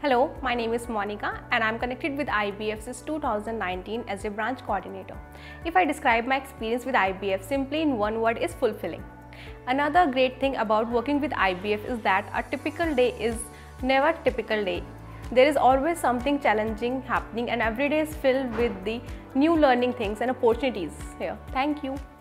Hello, my name is Monika and I am connected with IBF since 2019 as a branch coordinator. If I describe my experience with IBF simply in one word, is fulfilling. Another great thing about working with IBF is that a typical day is never a typical day. There is always something challenging happening and every day is filled with the new learning things and opportunities here. Thank you.